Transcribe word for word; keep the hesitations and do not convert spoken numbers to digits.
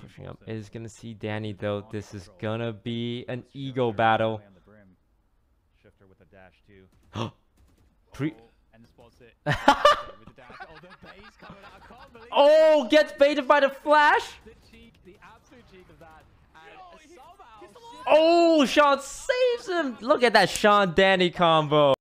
pushing up. Is gonna see Danny though. This is gonna be an ego battle. Shifter with a dash too. Pre And spots it. With the dash. Oh, the base coming out. I can't believe oh, gets baited by the flash. the cheek, the absolute cheek of that. And somehow Oh, Sean saves him. Look at that Sean Danny combo.